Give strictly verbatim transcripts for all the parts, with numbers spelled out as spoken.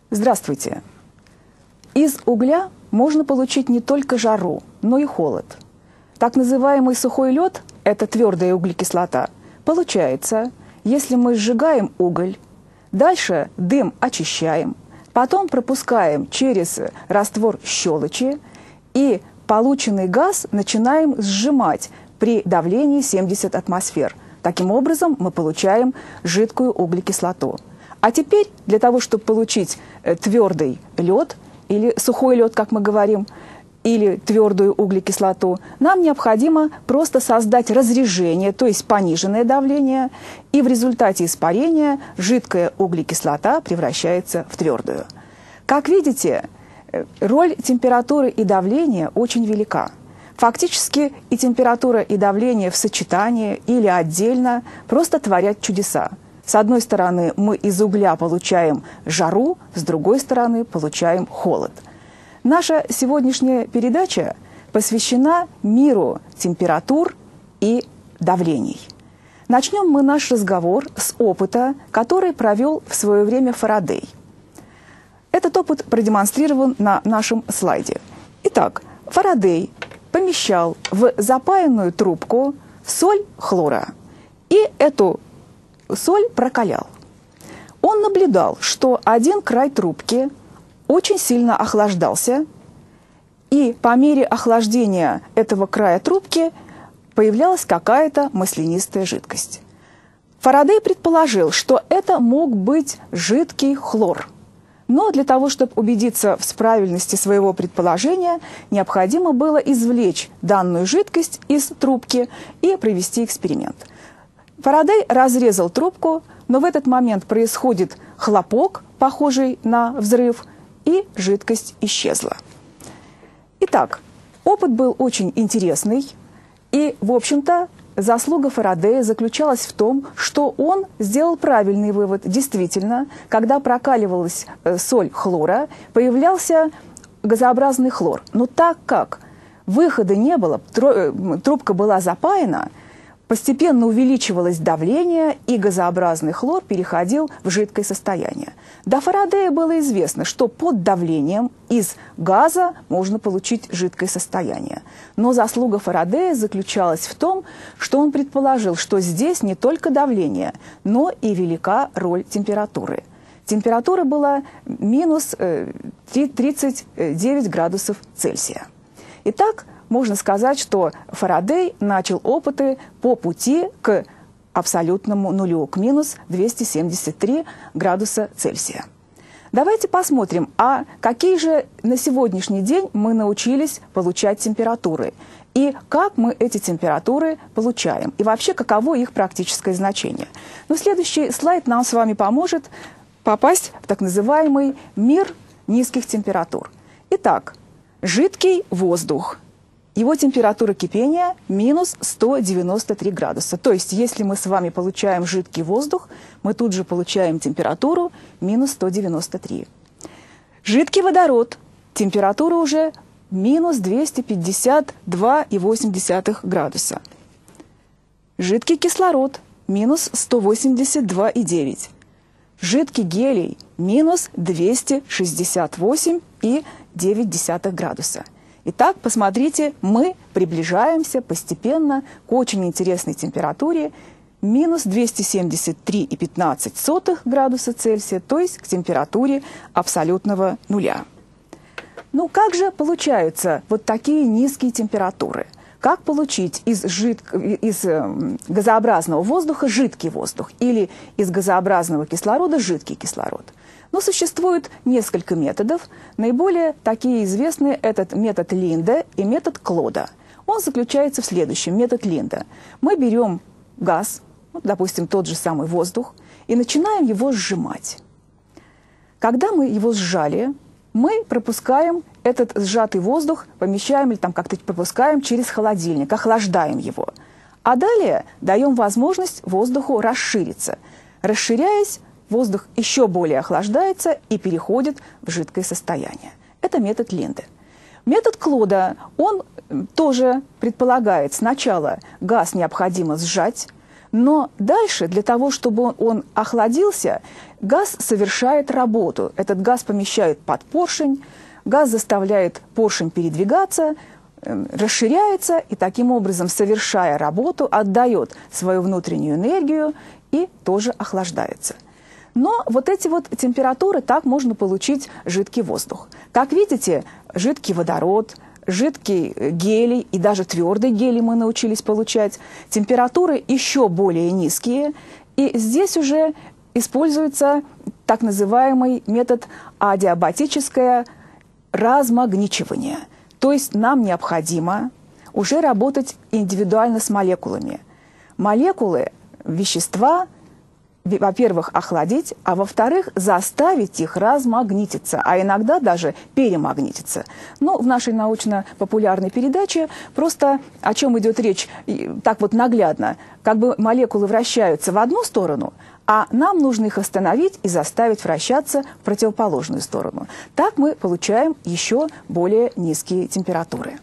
Здравствуйте! Из угля можно получить не только жару, но и холод. Так называемый сухой лед – это твердая углекислота – получается, если мы сжигаем уголь, дальше дым очищаем, потом пропускаем через раствор щелочи и полученный газ начинаем сжимать при давлении семьдесят атмосфер. Таким образом мы получаем жидкую углекислоту. А теперь для того, чтобы получить твердый лед, или сухой лед, как мы говорим, или твердую углекислоту, нам необходимо просто создать разрежение, то есть пониженное давление, и в результате испарения жидкая углекислота превращается в твердую. Как видите, роль температуры и давления очень велика. Фактически и температура, и давление в сочетании или отдельно просто творят чудеса. С одной стороны, мы из угля получаем жару, с другой стороны, получаем холод. Наша сегодняшняя передача посвящена миру температур и давлений. Начнем мы наш разговор с опыта, который провел в свое время Фарадей. Этот опыт продемонстрирован на нашем слайде. Итак, Фарадей помещал в запаянную трубку соль хлора и эту соль прокалял. Он наблюдал, что один край трубки очень сильно охлаждался, и по мере охлаждения этого края трубки появлялась какая-то маслянистая жидкость. Фарадей предположил, что это мог быть жидкий хлор. Но для того, чтобы убедиться в правильности своего предположения, необходимо было извлечь данную жидкость из трубки и провести эксперимент. Фарадей разрезал трубку, но в этот момент происходит хлопок, похожий на взрыв, и жидкость исчезла. Итак, опыт был очень интересный, и, в общем-то, заслуга Фарадея заключалась в том, что он сделал правильный вывод. Действительно, когда прокаливалась соль хлора, появлялся газообразный хлор. Но так как выхода не было, трубка была запаяна, постепенно увеличивалось давление, и газообразный хлор переходил в жидкое состояние. До Фарадея было известно, что под давлением из газа можно получить жидкое состояние. Но заслуга Фарадея заключалась в том, что он предположил, что здесь не только давление, но и велика роль температуры. Температура была минус тридцать девять градусов Цельсия. Итак, можно сказать, что Фарадей начал опыты по пути к абсолютному нулю, к минус двухстам семидесяти трём градуса Цельсия. Давайте посмотрим, а какие же на сегодняшний день мы научились получать температуры, и как мы эти температуры получаем, и вообще каково их практическое значение. Но следующий слайд нам с вами поможет попасть в так называемый мир низких температур. Итак, жидкий воздух. Его температура кипения минус сто девяносто три градуса. То есть, если мы с вами получаем жидкий воздух, мы тут же получаем температуру минус сто девяносто три. Жидкий водород. Температура уже минус двести пятьдесят два и восемь десятых градуса. Жидкий кислород. Минус сто восемьдесят два и девять. Жидкий гелий. Минус двести шестьдесят восемь и девять десятых градуса. Итак, посмотрите, мы приближаемся постепенно к очень интересной температуре минус двести семьдесят три и пятнадцать сотых градуса Цельсия, то есть к температуре абсолютного нуля. Ну, как же получаются вот такие низкие температуры? Как получить из, жид... из газообразного воздуха жидкий воздух или из газообразного кислорода жидкий кислород? Но существует несколько методов. Наиболее такие известные – этот метод Линда и метод Клода. Он заключается в следующем. Метод Линда. Мы берем газ, вот, допустим, тот же самый воздух, и начинаем его сжимать. Когда мы его сжали, мы пропускаем этот сжатый воздух, помещаем или там как-то пропускаем через холодильник, охлаждаем его. А далее даем возможность воздуху расшириться. Расширяясь, воздух еще более охлаждается и переходит в жидкое состояние. Это метод Линды. Метод Клода, он тоже предполагает сначала газ необходимо сжать, Но дальше, для того, чтобы он, он охладился, газ совершает работу. Этот газ помещают под поршень, газ заставляет поршень передвигаться, э, расширяется и таким образом, совершая работу, отдает свою внутреннюю энергию и тоже охлаждается. Но вот эти вот температуры, так можно получить жидкий воздух. Как видите, жидкий водород, жидкий гелий и даже твердый гелий мы научились получать. Температуры еще более низкие. И здесь уже используется так называемый метод адиабатическое размагничивание. То есть нам необходимо уже работать индивидуально с молекулами. Молекулы вещества, во-первых, охладить, а во-вторых, заставить их размагнититься, а иногда даже перемагнититься. Но в нашей научно-популярной передаче просто о чем идет речь так вот наглядно. Как бы молекулы вращаются в одну сторону, а нам нужно их остановить и заставить вращаться в противоположную сторону. Так мы получаем еще более низкие температуры.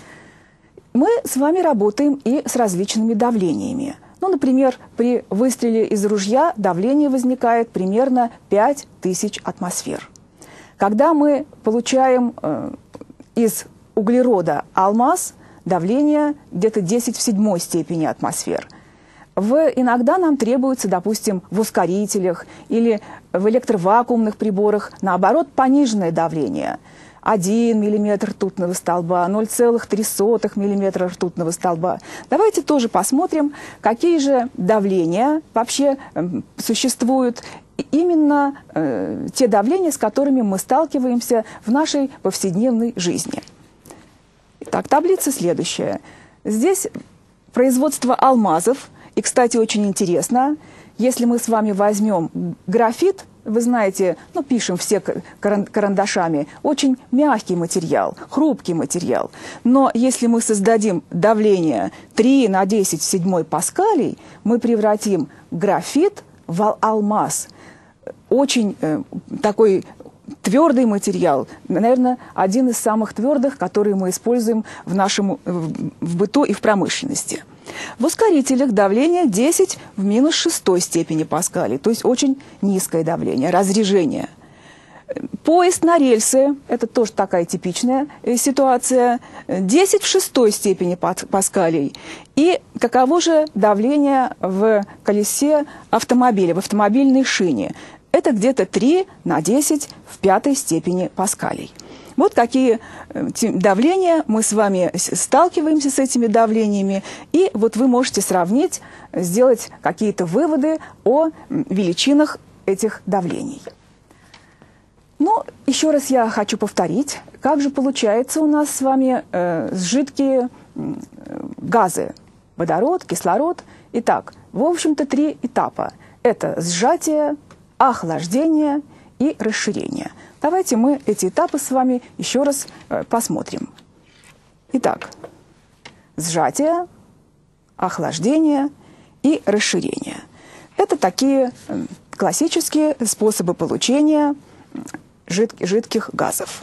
Мы с вами работаем и с различными давлениями. Ну, например, при выстреле из ружья давление возникает примерно пять тысяч атмосфер. Когда мы получаем э, из углерода алмаз, давление где-то десять в седьмой степени атмосфер. В, иногда нам требуется, допустим, в ускорителях или в электровакуумных приборах, наоборот, пониженное давление. один миллиметр ртутного столба, ноль целых три сотых миллиметра ртутного столба. Давайте тоже посмотрим, какие же давления вообще э, существуют. Именно э, те давления, с которыми мы сталкиваемся в нашей повседневной жизни. Итак, таблица следующая. Здесь производство алмазов. И, кстати, очень интересно, если мы с вами возьмем графит, вы знаете, ну, пишем все карандашами, очень мягкий материал, хрупкий материал. Но если мы создадим давление три на десять в седьмой паскалей, мы превратим графит в алмаз. Очень э, такой твердый материал, наверное, один из самых твердых, которые мы используем в нашем в быту и в промышленности. В ускорителях давление десять в минус шестой степени паскалей, то есть очень низкое давление, разрежение. Поезд на рельсы, это тоже такая типичная ситуация, десять в шестой степени паскалей. И каково же давление в колесе автомобиля, в автомобильной шине? Это где-то три на десять в пятой степени паскалей. Вот какие давления мы с вами сталкиваемся с этими давлениями, и вот вы можете сравнить, сделать какие-то выводы о величинах этих давлений. Ну, еще раз я хочу повторить, как же получается у нас с вами э, жидкие э, газы, водород, кислород. Итак, в общем-то, три этапа. Это сжатие, охлаждение и расширение. Давайте мы эти этапы с вами еще раз э, посмотрим. Итак, сжатие, охлаждение и расширение. Это такие э, классические способы получения жид, жидких газов.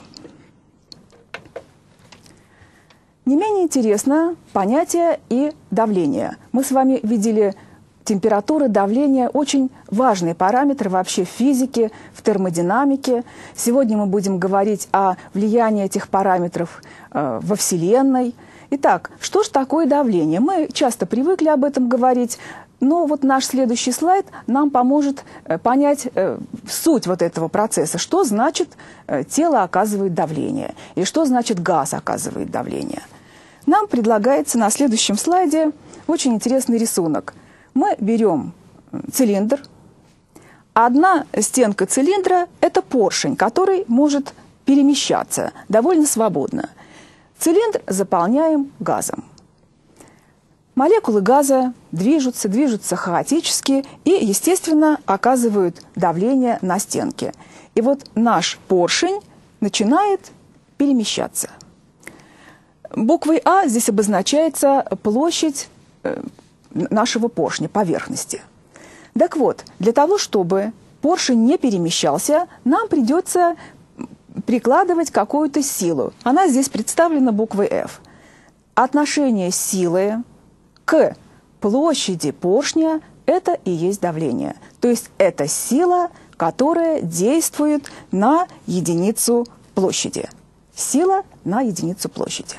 Не менее интересно понятие и давление. Мы с вами видели температура, давление – очень важные параметры вообще в физике, в термодинамике. Сегодня мы будем говорить о влиянии этих параметров э, во Вселенной. Итак, что же такое давление? Мы часто привыкли об этом говорить, но вот наш следующий слайд нам поможет э, понять э, суть вот этого процесса. Что значит э, тело оказывает давление? И что значит газ оказывает давление? Нам предлагается на следующем слайде очень интересный рисунок. Мы берем цилиндр. Одна стенка цилиндра – это поршень, который может перемещаться довольно свободно. Цилиндр заполняем газом. Молекулы газа движутся, движутся хаотически и, естественно, оказывают давление на стенке. И вот наш поршень начинает перемещаться. Буквой А здесь обозначается площадь нашего поршня, поверхности. Так вот, для того, чтобы поршень не перемещался, нам придется прикладывать какую-то силу. Она здесь представлена буквой F. Отношение силы к площади поршня – это и есть давление. То есть это сила, которая действует на единицу площади. Сила на единицу площади.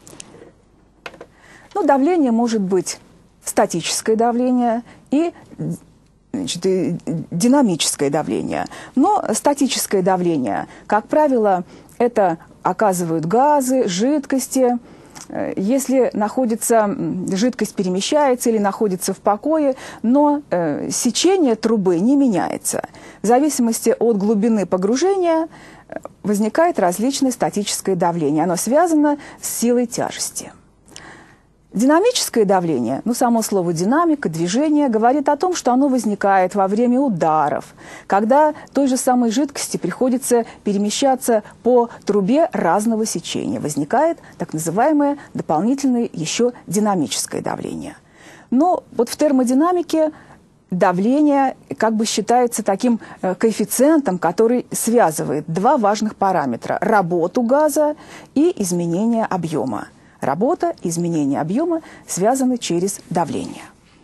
Ну, давление может быть статическое давление и, значит, и динамическое давление. Но статическое давление, как правило, это оказывают газы, жидкости. Если находится, жидкость перемещается или находится в покое, но э, сечение трубы не меняется. В зависимости от глубины погружения возникает различное статическое давление. Оно связано с силой тяжести. Динамическое давление, ну само слово динамика, движение, говорит о том, что оно возникает во время ударов, когда той же самой жидкости приходится перемещаться по трубе разного сечения. Возникает так называемое дополнительное еще динамическое давление. Но вот в термодинамике давление как бы считается таким коэффициентом, который связывает два важных параметра – работу газа и изменение объема. Работа и изменение объема связаны через давление.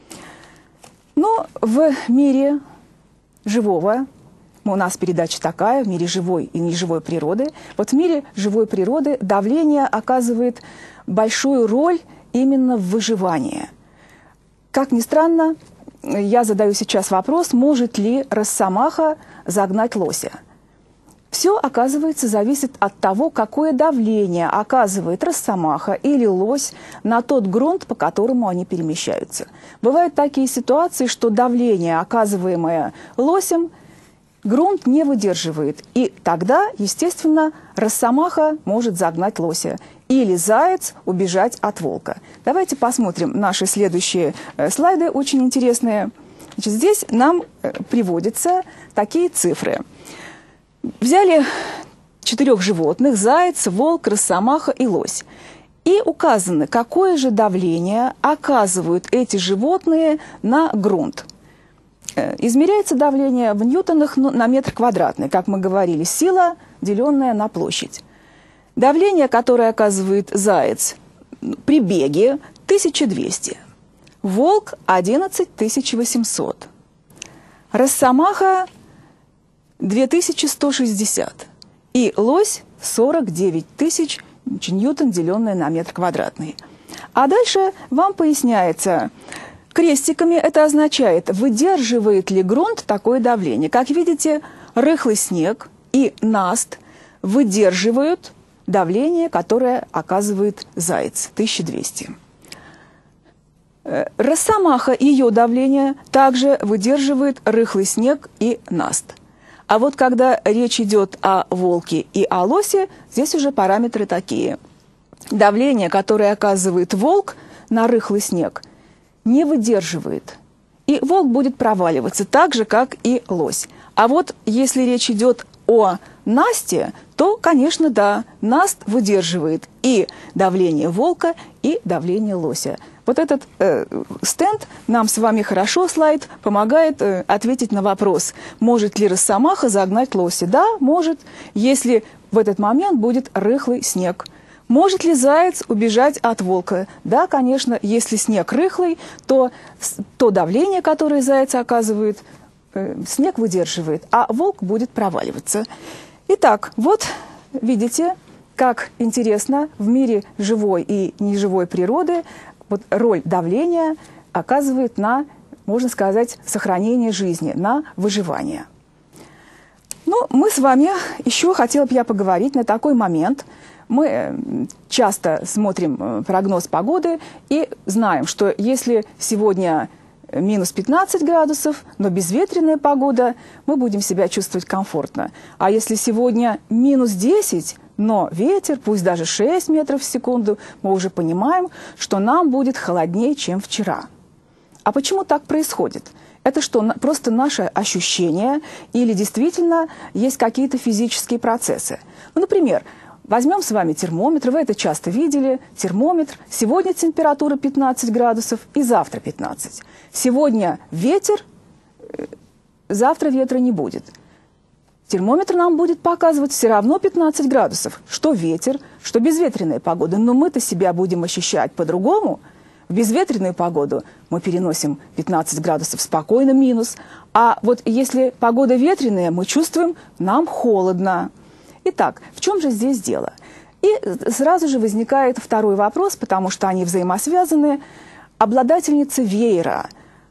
Но в мире живого, у нас передача такая, в мире живой и неживой природы, вот в мире живой природы давление оказывает большую роль именно в выживании. Как ни странно, я задаю сейчас вопрос, может ли росомаха загнать лося? Все, оказывается, зависит от того, какое давление оказывает росомаха или лось на тот грунт, по которому они перемещаются. Бывают такие ситуации, что давление, оказываемое лосем, грунт не выдерживает. И тогда, естественно, росомаха может загнать лося. Или заяц убежать от волка. Давайте посмотрим наши следующие слайды, очень интересные. Значит, здесь нам приводятся такие цифры. Взяли четырех животных – заяц, волк, росомаха и лось. И указано, какое же давление оказывают эти животные на грунт. Измеряется давление в ньютонах на метр квадратный, как мы говорили, сила, деленная на площадь. Давление, которое оказывает заяц при беге – тысяча двести, волк – одиннадцать тысяч восемьсот, росомаха – две тысячи сто шестьдесят и лось сорок девять тысяч ньютон, деленное на метр квадратный. А дальше вам поясняется, крестиками это означает, выдерживает ли грунт такое давление. Как видите, рыхлый снег и наст выдерживают давление, которое оказывает заяц, тысяча двести. Росомаха и ее давление также выдерживает рыхлый снег и наст. А вот когда речь идет о волке и о лосе, здесь уже параметры такие. Давление, которое оказывает волк на рыхлый снег, не выдерживает. И волк будет проваливаться так же, как и лось. А вот если речь идет о насте, то, конечно, да, наст выдерживает и давление волка, и давление лося. Вот этот э, стенд нам с вами хорошо, слайд, помогает э, ответить на вопрос, может ли росомаха загнать лося. Да, может, если в этот момент будет рыхлый снег. Может ли заяц убежать от волка? Да, конечно, если снег рыхлый, то то давление, которое заяц оказывает, э, снег выдерживает, а волк будет проваливаться. Итак, вот видите, как интересно в мире живой и неживой природы вот роль давления оказывает на, можно сказать, сохранение жизни, на выживание. Ну, мы с вами, еще хотела бы я поговорить на такой момент. Мы часто смотрим прогноз погоды и знаем, что если сегодня минус пятнадцать градусов, но безветренная погода, мы будем себя чувствовать комфортно. А если сегодня минус десять, но ветер, пусть даже шесть метров в секунду, мы уже понимаем, что нам будет холоднее, чем вчера. А почему так происходит? Это что, просто наше ощущение или действительно есть какие-то физические процессы? Ну, например, возьмем с вами термометр, вы это часто видели, термометр. Сегодня температура пятнадцать градусов и завтра пятнадцать. Сегодня ветер, завтра ветра не будет. Термометр нам будет показывать все равно пятнадцать градусов. Что ветер, что безветренная погода. Но мы-то себя будем ощущать по-другому. в безветренную погоду мы переносим пятнадцать градусов спокойно минус, а вот если погода ветреная, мы чувствуем, нам холодно. Итак, в чем же здесь дело? И сразу же возникает второй вопрос, потому что они взаимосвязаны. Обладательница веера,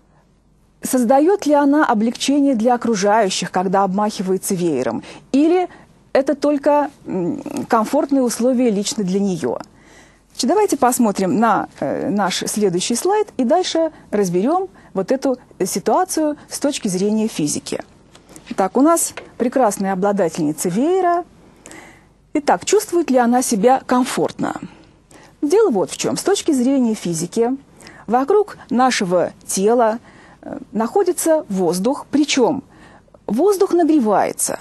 создает ли она облегчение для окружающих, когда обмахивается веером? Или это только комфортные условия лично для нее? Давайте посмотрим на наш следующий слайд и дальше разберем вот эту ситуацию с точки зрения физики. Так, у нас прекрасная обладательница веера. Итак, чувствует ли она себя комфортно? Дело вот в чем. С точки зрения физики, вокруг нашего тела находится воздух, причем воздух нагревается.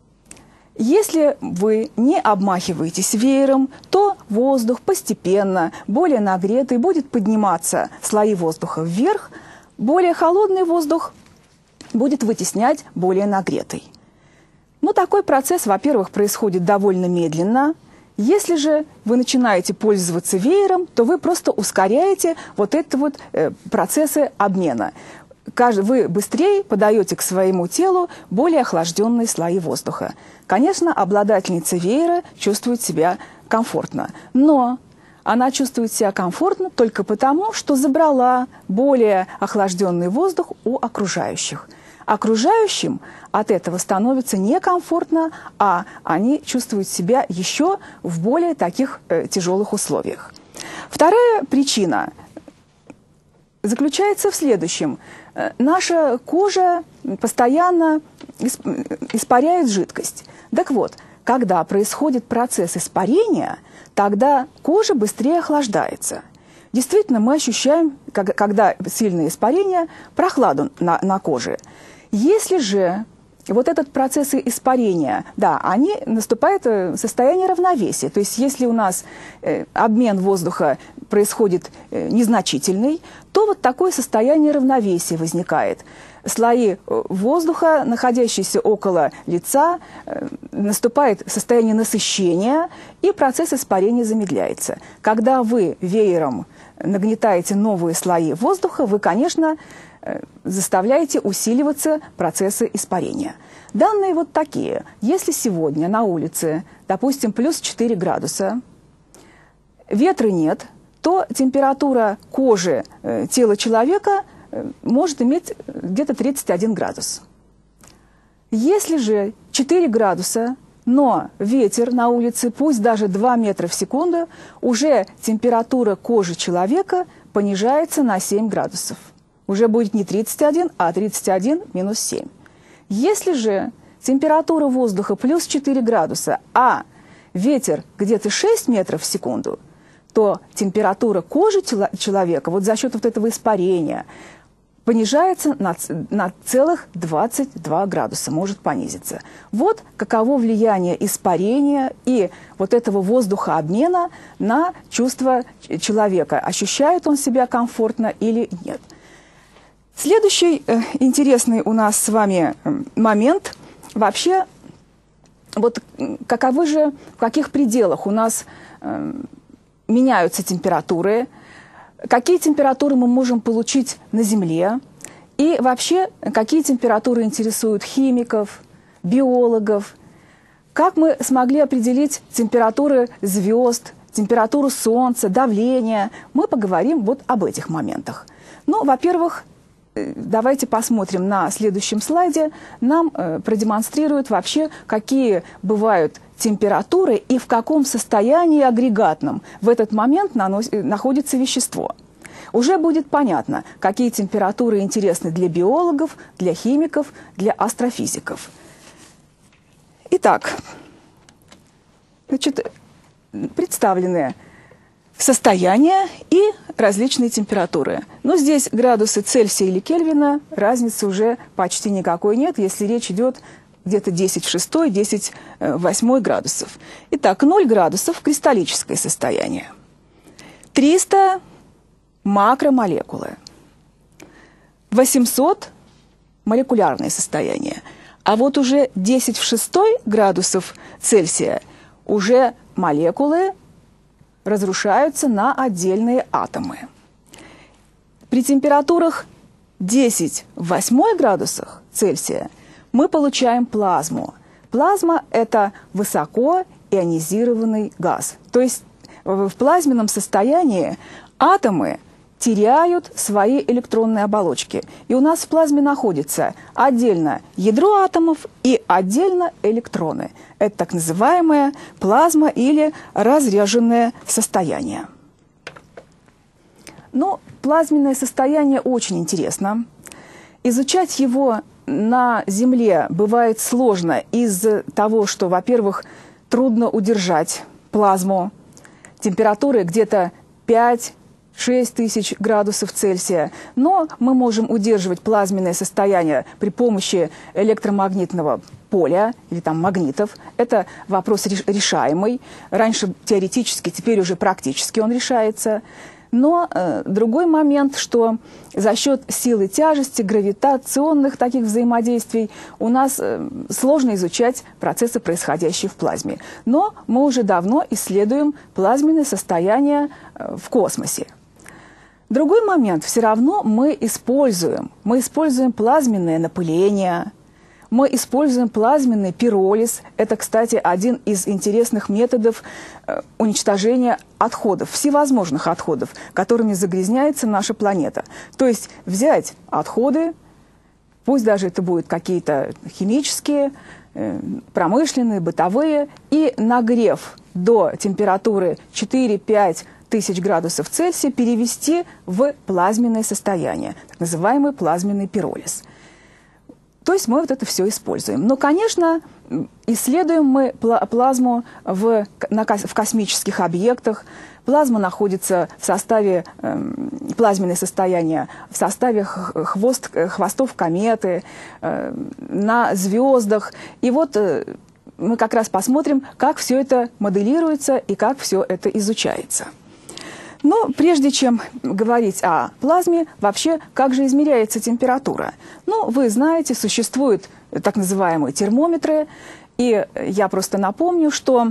Если вы не обмахиваетесь веером, то воздух постепенно, более нагретый, будет подниматься слои воздуха вверх, более холодный воздух будет вытеснять более нагретый. Но такой процесс, во-первых, происходит довольно медленно. Если же вы начинаете пользоваться веером, то вы просто ускоряете вот эти вот э, процессы обмена. Вы быстрее подаете к своему телу более охлажденные слои воздуха. Конечно, обладательница веера чувствует себя комфортно, но она чувствует себя комфортно только потому, что забрала более охлажденный воздух у окружающих. Окружающим от этого становится некомфортно, а они чувствуют себя еще в более таких э, тяжелых условиях. Вторая причина заключается в следующем. Наша кожа постоянно испаряет жидкость. Так вот, когда происходит процесс испарения, тогда кожа быстрее охлаждается. Действительно, мы ощущаем, когда сильное испарение, прохладу на, на коже. Если же вот этот процесс испарения, да, они наступает состояние равновесия. То есть если у нас э, обмен воздуха происходит э, незначительный, то вот такое состояние равновесия возникает. Слои воздуха, находящиеся около лица, э, наступает состояние насыщения, и процесс испарения замедляется. Когда вы веером нагнетаете новые слои воздуха, вы, конечно, заставляете усиливаться процессы испарения. Данные вот такие. Если сегодня на улице, допустим, плюс четыре градуса, ветра нет, то температура кожи э, тела человека э, может иметь где-то тридцать один градус. Если же четыре градуса, но ветер на улице, пусть даже два метра в секунду, уже температура кожи человека понижается на семь градусов. Уже будет не тридцать один, а тридцать один минус семь. Если же температура воздуха плюс четыре градуса, а ветер где-то шесть метров в секунду, то температура кожи человека вот за счет вот этого испарения понижается на, на целых двадцать два градуса, может понизиться. Вот каково влияние испарения и вот этого воздухообмена на чувство человека. Ощущает он себя комфортно или нет. Следующий э, интересный у нас с вами э, момент. Вообще, вот каковы же, в каких пределах у нас э, меняются температуры, какие температуры мы можем получить на Земле, и вообще, какие температуры интересуют химиков, биологов, как мы смогли определить температуры звезд, температуру Солнца, давление. Мы поговорим вот об этих моментах. Ну, во-первых, давайте посмотрим на следующем слайде. Нам э, продемонстрируют вообще, какие бывают температуры и в каком состоянии агрегатном в этот момент нанос... находится вещество. Уже будет понятно, какие температуры интересны для биологов, для химиков, для астрофизиков. Итак, значит, представлены состояния и различные температуры. Но здесь градусы Цельсия или Кельвина, разницы уже почти никакой нет, если речь идет где-то десять в шестой, десять в восьмой градусов. Итак, ноль градусов – кристаллическое состояние. триста – макромолекулы. восемьсот – молекулярное состояние. А вот уже десять в шестой градусов Цельсия уже молекулы разрушаются на отдельные атомы. При температурах десять в восьмой градусах Цельсия мы получаем плазму. Плазма – это высоко ионизированный газ. То есть в плазменном состоянии атомы теряют свои электронные оболочки. И у нас в плазме находится отдельно ядро атомов и отдельно электроны. Это так называемая плазма или разряженное состояние. Но плазменное состояние очень интересно. Изучать его на Земле бывает сложно из-за того, что, во-первых, трудно удержать плазму. Температуры где-то пять-шесть тысяч градусов Цельсия. Но мы можем удерживать плазменное состояние при помощи электромагнитного поля или там магнитов. Это вопрос решаемый. Раньше теоретически, теперь уже практически он решается. Но э, другой момент, что за счет силы тяжести, гравитационных таких взаимодействий у нас э, сложно изучать процессы, происходящие в плазме. Но мы уже давно исследуем плазменное состояние э, в космосе. Другой момент, все равно мы используем, мы используем плазменное напыление, мы используем плазменный пиролиз. Это, кстати, один из интересных методов э, уничтожения отходов, всевозможных отходов, которыми загрязняется наша планета. То есть взять отходы, пусть даже это будут какие-то химические, э, промышленные, бытовые, и нагрев до температуры четыре-пять тысяч градусов Цельсия перевести в плазменное состояние, так называемый плазменный пиролиз. То есть мы вот это все используем. Но, конечно, исследуем мы плазму в, на, в космических объектах. Плазма находится в составе, э, плазменное состояние в составе хвост, хвостов кометы, э, на звездах. И вот э, мы как раз посмотрим, как все это моделируется и как все это изучается. Но прежде чем говорить о плазме, вообще, как же измеряется температура? Ну, вы знаете, существуют так называемые термометры, и я просто напомню, что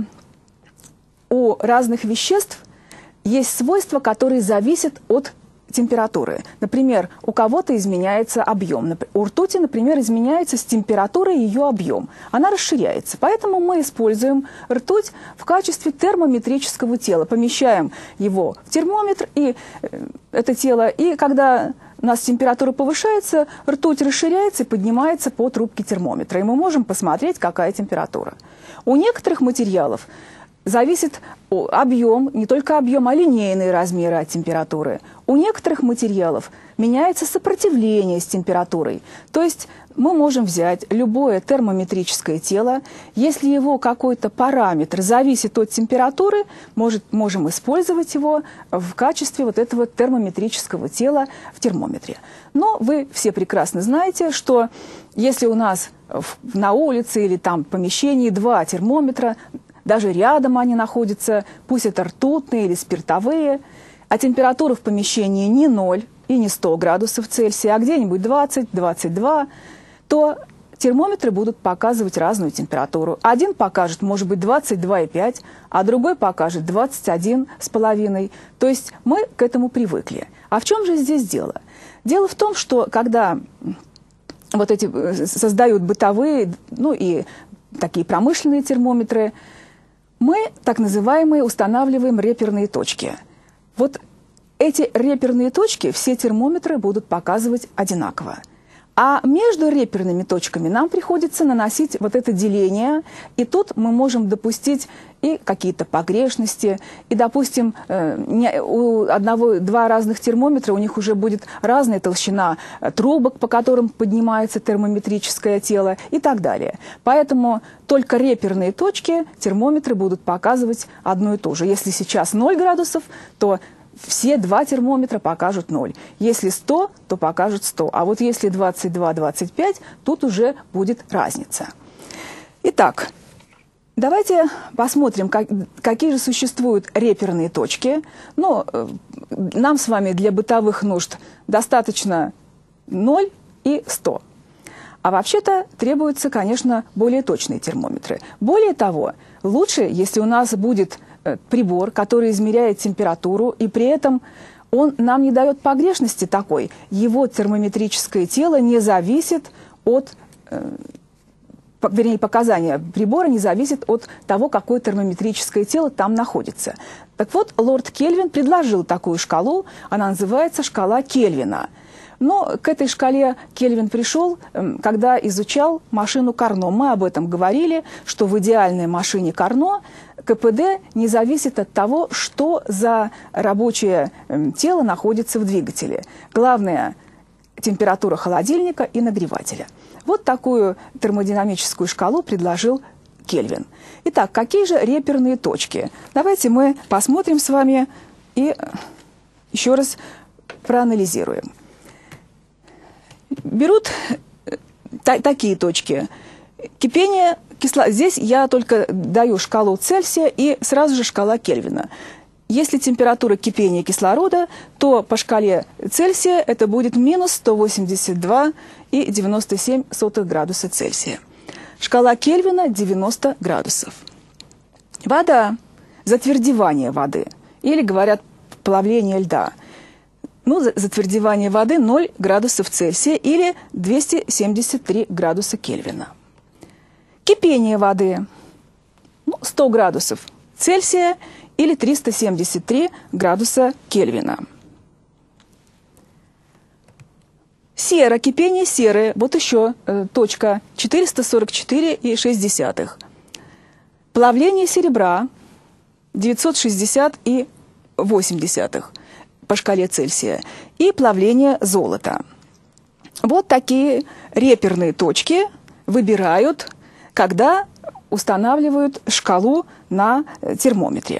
у разных веществ есть свойства, которые зависят от температуры. Например, у кого-то изменяется объем. У ртути, например, изменяется с температурой ее объем. Она расширяется. Поэтому мы используем ртуть в качестве термометрического тела. Помещаем его в термометр, и это тело, и когда у нас температура повышается, ртуть расширяется и поднимается по трубке термометра. И мы можем посмотреть, какая температура. У некоторых материалов зависит объем, не только объем, а линейные размеры от температуры. У некоторых материалов меняется сопротивление с температурой. То есть мы можем взять любое термометрическое тело, если его какой-то параметр зависит от температуры, может, можем использовать его в качестве вот этого термометрического тела в термометре. Но вы все прекрасно знаете, что если у нас на улице или там в помещении два термометра, даже рядом они находятся, пусть это ртутные или спиртовые, а температура в помещении не ноль и не сто градусов Цельсия, а где-нибудь двадцать-двадцать два, то термометры будут показывать разную температуру. Один покажет, может быть, двадцать два и пять, а другой покажет двадцать один и пять. То есть мы к этому привыкли. А в чем же здесь дело? Дело в том, что когда вот эти создают бытовые, ну и такие промышленные термометры, мы, так называемые, устанавливаем реперные точки. Вот эти реперные точки все термометры будут показывать одинаково. А между реперными точками нам приходится наносить вот это деление, и тут мы можем допустить и какие-то погрешности, и, допустим, у одного-два разных термометра у них уже будет разная толщина трубок, по которым поднимается термометрическое тело и так далее. Поэтому только реперные точки термометры будут показывать одно и то же. Если сейчас ноль градусов, то все два термометра покажут ноль. Если сто, то покажут сто. А вот если двадцать два — двадцать пять, тут уже будет разница. Итак, давайте посмотрим, как, какие же существуют реперные точки. Ну, нам с вами для бытовых нужд достаточно ноль и сто. А вообще-то требуются, конечно, более точные термометры. Более того, лучше, если у нас будет прибор, который измеряет температуру, и при этом он нам не дает погрешности такой. Его термометрическое тело не зависит от, э, вернее, показания прибора не зависит от того, какое термометрическое тело там находится. Так вот, лорд Кельвин предложил такую шкалу, она называется шкала Кельвина. Но к этой шкале Кельвин пришел, когда изучал машину Карно. Мы об этом говорили, что в идеальной машине Карно КПД не зависит от того, что за рабочее тело находится в двигателе. Главное – температура холодильника и нагревателя. Вот такую термодинамическую шкалу предложил Кельвин. Итак, какие же реперные точки? Давайте мы посмотрим с вами и еще раз проанализируем. Берут та такие точки. Кипение кислорода. Здесь я только даю шкалу Цельсия и сразу же шкала Кельвина. Если температура кипения кислорода, то по шкале Цельсия это будет минус сто восемьдесят два и девяносто семь сотых градуса Цельсия. Шкала Кельвина девяносто градусов. Вода. Затвердевание воды. Или говорят плавление льда. Ну, затвердевание воды ноль градусов Цельсия или двести семьдесят три градуса Кельвина. Кипение воды ну, сто градусов Цельсия или триста семьдесят три градуса Кельвина. Сера, кипение серы, вот еще э, точка четыреста сорок четыре и шесть десятых. Плавление серебра девятьсот шестьдесят и восемь десятых по шкале Цельсия. И плавление золота. Вот такие реперные точки выбирают, когда устанавливают шкалу на термометре.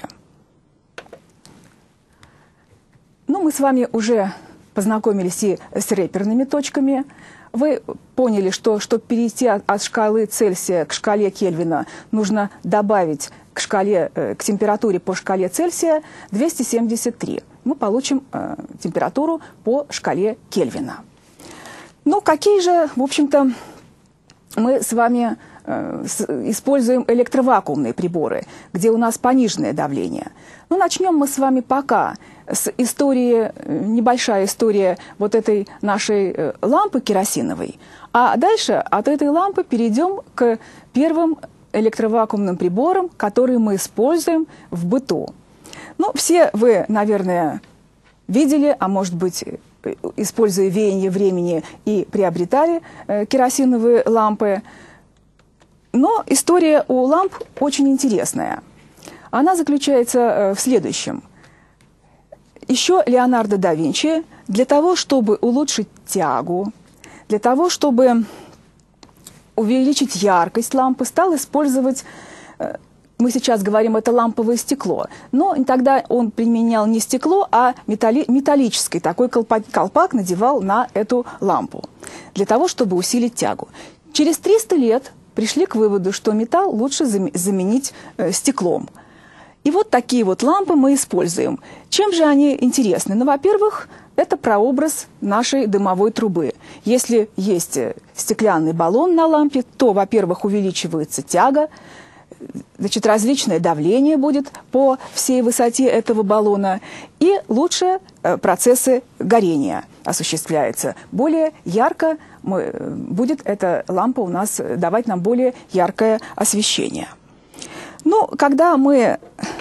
Ну, мы с вами уже познакомились и с реперными точками. Вы поняли, что чтобы перейти от, от шкалы Цельсия к шкале Кельвина, нужно добавить к, шкале, к температуре по шкале Цельсия двести семьдесят три. Мы получим э, температуру по шкале Кельвина. Ну, какие же, в общем-то, мы с вами э, с, используем электровакуумные приборы, где у нас пониженное давление. Ну, начнем мы с вами пока с истории, небольшая история вот этой нашей э, лампы керосиновой. А дальше от этой лампы перейдем к первым электровакуумным приборам, которые мы используем в быту. Ну, все вы, наверное, видели, а может быть, используя веяние времени, и приобретали э, керосиновые лампы. Но история у ламп очень интересная. Она заключается э, в следующем. Еще Леонардо да Винчи для того, чтобы улучшить тягу, для того, чтобы увеличить яркость лампы, стал использовать... Э, Мы сейчас говорим, это ламповое стекло. Но тогда он применял не стекло, а металли металлический такой колпак, колпак надевал на эту лампу. Для того, чтобы усилить тягу. Через триста лет пришли к выводу, что металл лучше заменить э, стеклом. И вот такие вот лампы мы используем. Чем же они интересны? Ну, во-первых, это прообраз нашей дымовой трубы. Если есть стеклянный баллон на лампе, то, во-первых, увеличивается тяга, значит, различное давление будет по всей высоте этого баллона, и лучше э, процессы горения осуществляются. Более ярко мы, будет эта лампа у нас давать нам более яркое освещение. Ну, когда мы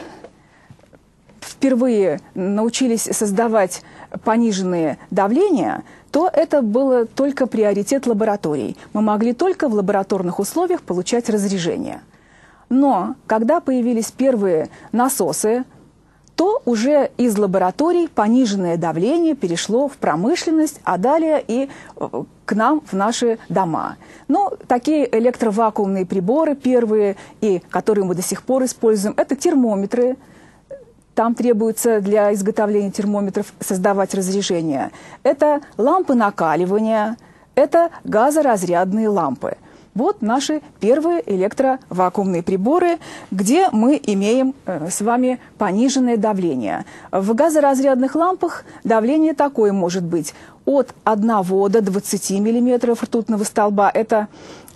впервые научились создавать пониженные давления, то это было только приоритет лабораторий. Мы могли только в лабораторных условиях получать разряжение. Но когда появились первые насосы, то уже из лабораторий пониженное давление перешло в промышленность, а далее и к нам в наши дома. Ну, такие электровакуумные приборы первые, и которые мы до сих пор используем, это термометры. Там требуется для изготовления термометров создавать разряжение. Это лампы накаливания, это газоразрядные лампы. Вот наши первые электровакуумные приборы, где мы имеем э, с вами пониженное давление. В газоразрядных лампах давление такое может быть от одного до двадцати миллиметров ртутного столба. Это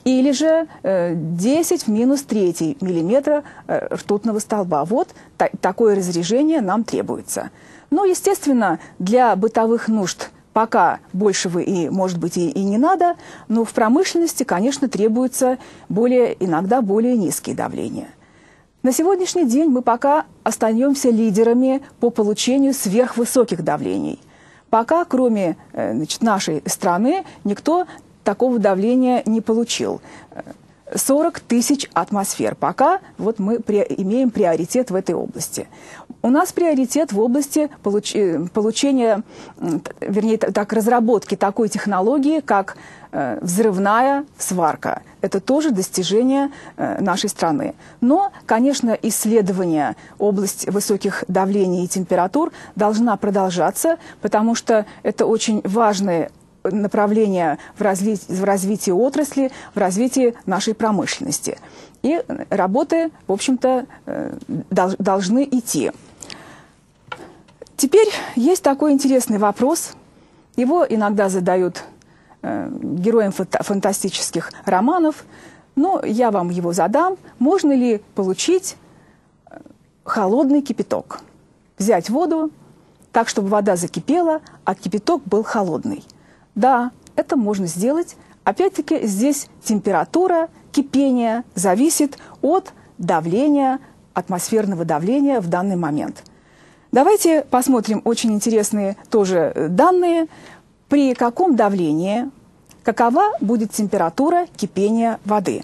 или же десять в минус третий миллиметра ртутного столба. Вот та такое разрежение нам требуется. Но, естественно, для бытовых нужд пока большего и, может быть, и, и не надо, но в промышленности, конечно, требуется более, иногда более низкие давления. На сегодняшний день мы пока остаемся лидерами по получению сверхвысоких давлений. Пока, кроме значит, нашей страны, никто такого давления не получил. сорок тысяч атмосфер. Пока вот мы при, имеем приоритет в этой области. У нас приоритет в области получ, получения, вернее, так, разработки такой технологии, как э, взрывная сварка. Это тоже достижение э, нашей страны. Но, конечно, исследование области высоких давлений и температур должна продолжаться, потому что это очень важное направление в развитии, в развитии отрасли, в развитии нашей промышленности. И работы, в общем-то, должны идти. Теперь есть такой интересный вопрос. Его иногда задают героям фантастических романов, но я вам его задам. Можно ли получить холодный кипяток? Взять воду так, чтобы вода закипела, а кипяток был холодный. Да, это можно сделать. Опять-таки, здесь температура кипения зависит от давления, атмосферного давления в данный момент. Давайте посмотрим очень интересные тоже данные. При каком давлении, какова будет температура кипения воды?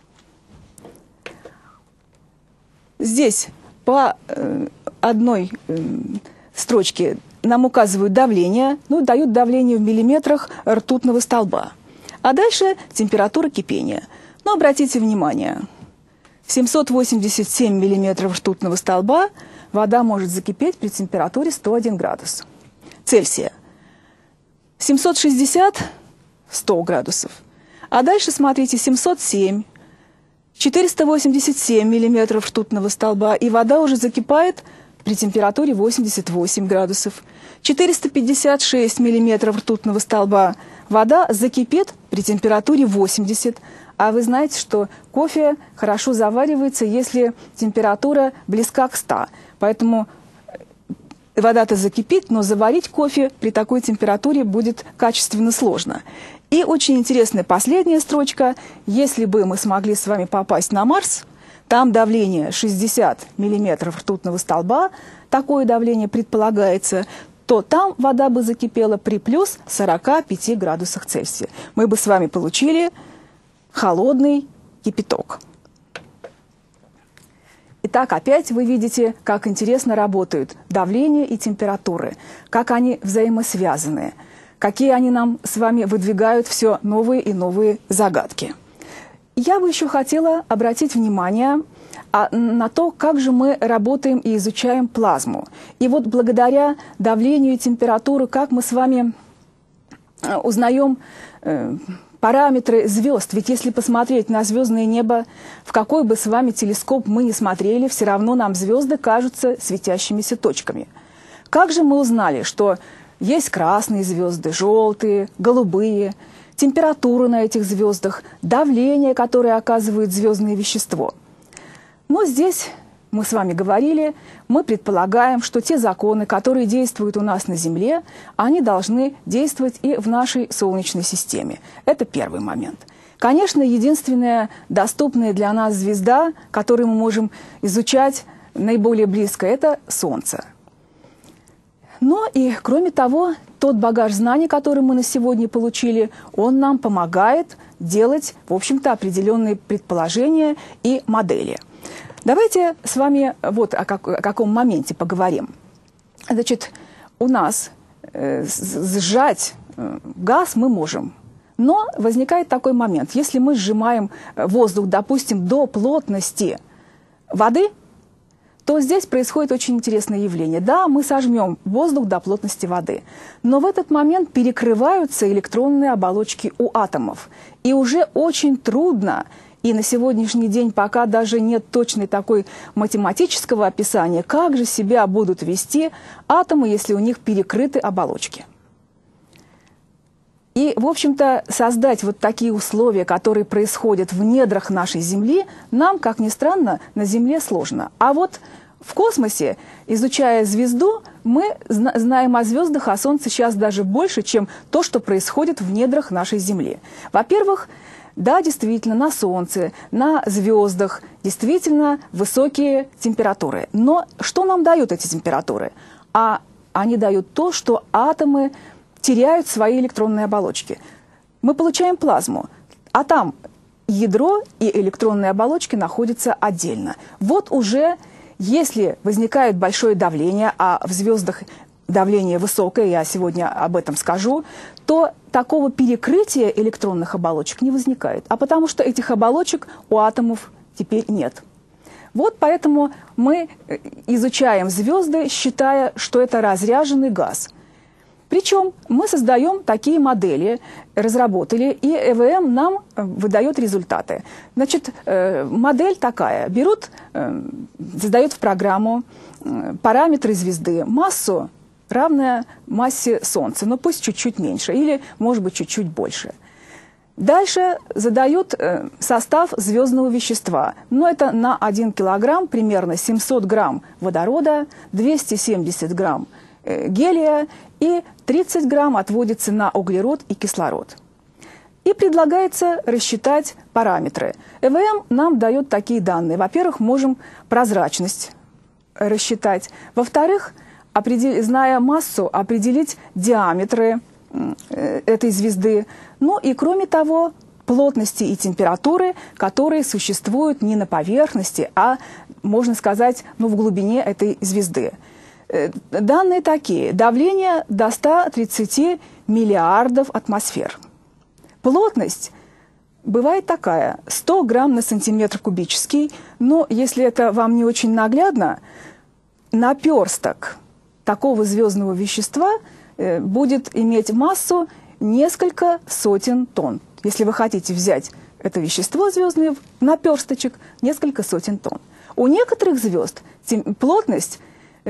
Здесь по одной строчке нам указывают давление, ну, дают давление в миллиметрах ртутного столба. А дальше температура кипения. Но обратите внимание, семьсот восемьдесят семь миллиметров ртутного столба вода может закипеть при температуре сто один градус Цельсия. семьсот шестьдесят – сто градусов. А дальше, смотрите, семьсот семь, четыреста восемьдесят семь миллиметров ртутного столба, и вода уже закипает при температуре восемьдесят восемь градусов. четыреста пятьдесят шесть миллиметров ртутного столба вода закипит при температуре восемьдесят. А вы знаете, что кофе хорошо заваривается, если температура близка к ста. Поэтому вода-то закипит, но заварить кофе при такой температуре будет качественно сложно. И очень интересная последняя строчка. Если бы мы смогли с вами попасть на Марс, там давление шестьдесят миллиметров ртутного столба, такое давление предполагается, то там вода бы закипела при плюс сорока пяти градусах Цельсия. Мы бы с вами получили холодный кипяток. Итак, опять вы видите, как интересно работают давление и температуры, как они взаимосвязаны, какие они нам с вами выдвигают все новые и новые загадки. Я бы еще хотела обратить внимание на то, как же мы работаем и изучаем плазму. И вот благодаря давлению и температуре, как мы с вами узнаем параметры звезд. Ведь если посмотреть на звездное небо, в какой бы с вами телескоп мы ни смотрели, все равно нам звезды кажутся светящимися точками. Как же мы узнали, что есть красные звезды, желтые, голубые, температура на этих звездах, давление, которое оказывает звездное вещество? Но здесь мы с вами говорили, мы предполагаем, что те законы, которые действуют у нас на Земле, они должны действовать и в нашей Солнечной системе. Это первый момент. Конечно, единственная доступная для нас звезда, которую мы можем изучать наиболее близко, это Солнце. Но и, кроме того, тот багаж знаний, который мы на сегодня получили, он нам помогает делать, в общем-то, определенные предположения и модели. Давайте с вами вот о, как, о каком моменте поговорим. Значит, у нас э, сжать э, газ мы можем, но возникает такой момент. Если мы сжимаем воздух, допустим, до плотности воды, то здесь происходит очень интересное явление. Да, мы сожмем воздух до плотности воды, но в этот момент перекрываются электронные оболочки у атомов. И уже очень трудно, и на сегодняшний день пока даже нет точной такой математического описания, как же себя будут вести атомы, если у них перекрыты оболочки. И, в общем-то, создать вот такие условия, которые происходят в недрах нашей Земли, нам, как ни странно, на Земле сложно. А вот в космосе, изучая звезду, мы зна знаем о звездах, о Солнце сейчас даже больше, чем то, что происходит в недрах нашей Земли. Во-первых, да, действительно, на Солнце, на звездах действительно высокие температуры. Но что нам дают эти температуры? А они дают то, что атомы теряют свои электронные оболочки. Мы получаем плазму, а там ядро и электронные оболочки находятся отдельно. Вот уже если возникает большое давление, а в звездах давление высокое, я сегодня об этом скажу, то такого перекрытия электронных оболочек не возникает. А потому что этих оболочек у атомов теперь нет. Вот поэтому мы изучаем звезды, считая, что это разряженный газ. Причем мы создаем такие модели, разработали, и Э В М нам выдает результаты. Значит, модель такая. Берут, задают в программу параметры звезды, массу, равная массе Солнца, но пусть чуть-чуть меньше или, может быть, чуть-чуть больше. Дальше задают состав звездного вещества. Но это на один килограмм примерно семьсот грамм водорода, двести семьдесят грамм гелия и тридцать грамм отводится на углерод и кислород. И предлагается рассчитать параметры. Э В М нам дает такие данные. Во-первых, можем прозрачность рассчитать. Во-вторых, зная массу, определить диаметры этой звезды. Ну и кроме того, плотности и температуры, которые существуют не на поверхности, а, можно сказать, ну, в глубине этой звезды. Данные такие. Давление до ста тридцати миллиардов атмосфер. Плотность бывает такая. сто грамм на сантиметр кубический. Но если это вам не очень наглядно, наперсток такого звездного вещества будет иметь массу несколько сотен тонн. Если вы хотите взять это вещество звездное, наперсточек, несколько сотен тонн. У некоторых звезд плотность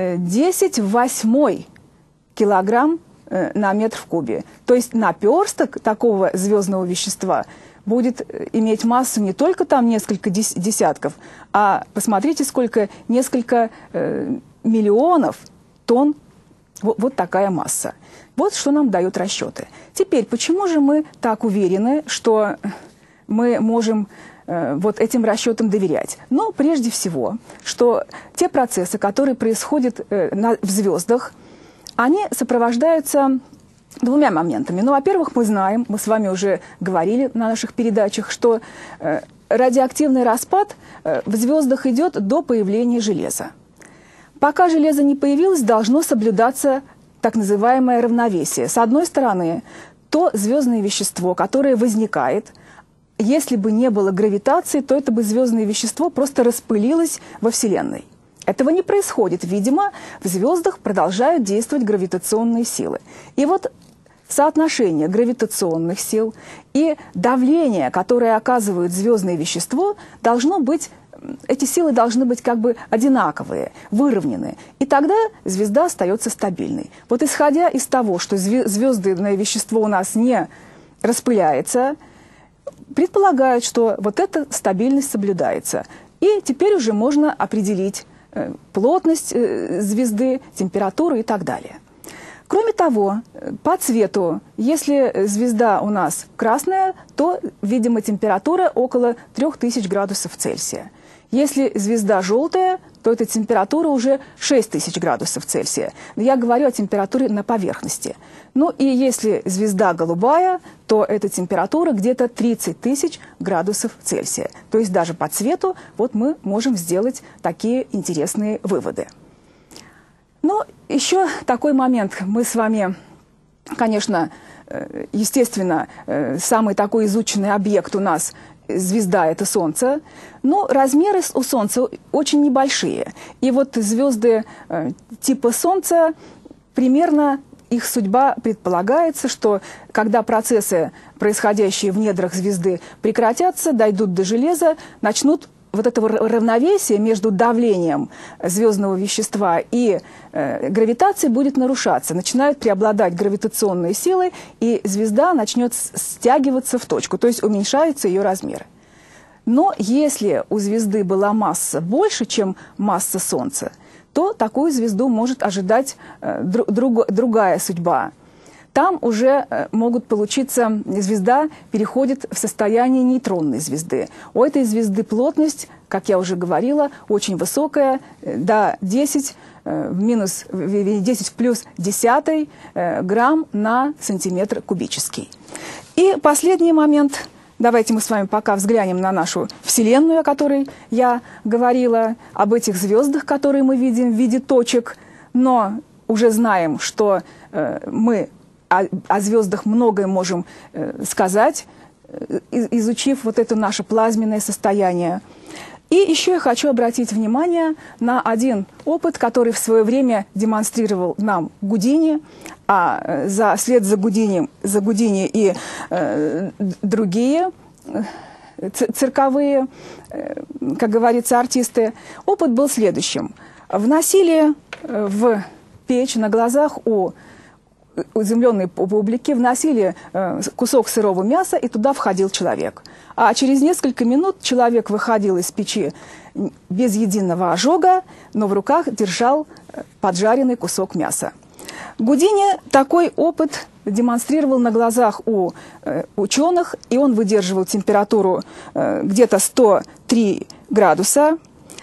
десять в восьмой килограмм на метр в кубе. То есть наперсток такого звездного вещества будет иметь массу не только там несколько десятков, а посмотрите, сколько, несколько э, миллионов тонн. Вот, вот такая масса. Вот что нам дают расчеты. Теперь, почему же мы так уверены, что мы можем вот этим расчетам доверять? Но прежде всего, что те процессы, которые происходят в звездах, они сопровождаются двумя моментами. Ну, во-первых, мы знаем, мы с вами уже говорили на наших передачах, что радиоактивный распад в звездах идет до появления железа. Пока железо не появилось, должно соблюдаться так называемое равновесие. С одной стороны, то звездное вещество, которое возникает, если бы не было гравитации, то это бы звездное вещество просто распылилось во Вселенной. Этого не происходит. Видимо, в звездах продолжают действовать гравитационные силы. И вот соотношение гравитационных сил и давление, которое оказывает звездное вещество, должно быть, эти силы должны быть как бы одинаковые, выровнены. И тогда звезда остается стабильной. Вот исходя из того, что звездное вещество у нас не распыляется, предполагают, что вот эта стабильность соблюдается. И теперь уже можно определить плотность звезды, температуру и так далее. Кроме того, по цвету, если звезда у нас красная, то, видимо, температура около трёх тысяч градусов Цельсия. Если звезда желтая, то эта температура уже шесть тысяч градусов Цельсия. Но я говорю о температуре на поверхности. Ну и если звезда голубая, то эта температура где-то тридцать тысяч градусов Цельсия. То есть даже по цвету вот мы можем сделать такие интересные выводы. Ну, еще такой момент. Мы с вами, конечно, естественно, самый такой изученный объект у нас звезда – это Солнце, но размеры у Солнца очень небольшие. И вот звезды типа Солнца, примерно их судьба предполагается, что когда процессы, происходящие в недрах звезды, прекратятся, дойдут до железа, начнут вот этого равновесия между давлением звездного вещества и э, гравитацией будет нарушаться. Начинают преобладать гравитационные силы, и звезда начнет стягиваться в точку, то есть уменьшаются ее размеры. Но если у звезды была масса больше, чем масса Солнца, то такую звезду может ожидать э, друг, другая судьба. Там уже могут получиться, звезда переходит в состояние нейтронной звезды. У этой звезды плотность, как я уже говорила, очень высокая, до десять в минус десять в плюс десятый грамм на сантиметр кубический. И последний момент. Давайте мы с вами пока взглянем на нашу Вселенную, о которой я говорила, об этих звездах, которые мы видим в виде точек, но уже знаем, что мы О, о звездах многое можем э, сказать, э, изучив вот это наше плазменное состояние. И еще я хочу обратить внимание на один опыт, который в свое время демонстрировал нам Гудини, а э, за, вслед за Гудини, за Гудини и э, другие э, цирковые, э, как говорится, артисты. Опыт был следующим. Вносили э, в печь на глазах у изумленной публики, вносили э, кусок сырого мяса, и туда входил человек. А через несколько минут человек выходил из печи без единого ожога, но в руках держал поджаренный кусок мяса. Гудини такой опыт демонстрировал на глазах у э, ученых, и он выдерживал температуру э, где-то сто три градуса.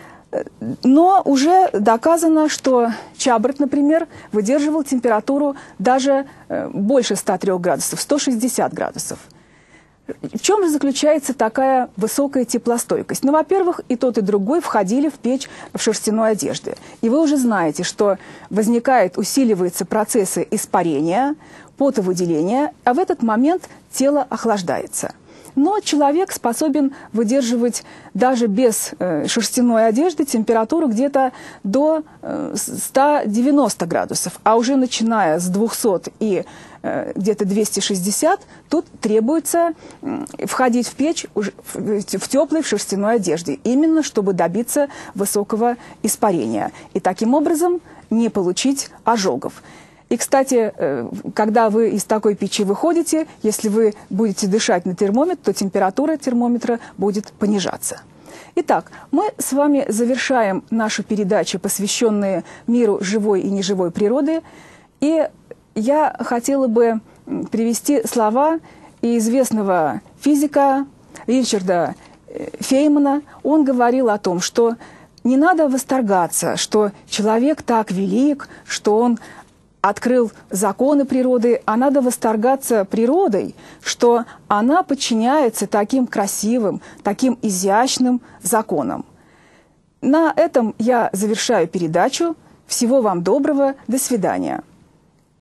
Но уже доказано, что Чабрт, например, выдерживал температуру даже больше ста трёх градусов, сто шестьдесят градусов. В чем же заключается такая высокая теплостойкость? Ну, во-первых, и тот, и другой входили в печь в шерстяной одежде. И вы уже знаете, что возникает, усиливаются процессы испарения, потовыделения, а в этот момент тело охлаждается. Но человек способен выдерживать даже без э, шерстяной одежды температуру где-то до э, ста девяноста градусов. А уже начиная с двухсот и э, где-то двухсот шестидесяти, тут требуется э, входить в печь уже в, в теплой в шерстяной одежде, именно чтобы добиться высокого испарения. И таким образом не получить ожогов. И, кстати, когда вы из такой печи выходите, если вы будете дышать на термометр, то температура термометра будет понижаться. Итак, мы с вами завершаем нашу передачу, посвященную миру живой и неживой природы. И я хотела бы привести слова известного физика Ричарда Феймана. Он говорил о том, что не надо восторгаться, что человек так велик, что он открыл законы природы, а надо восторгаться природой, что она подчиняется таким красивым, таким изящным законам. На этом я завершаю передачу. Всего вам доброго. До свидания.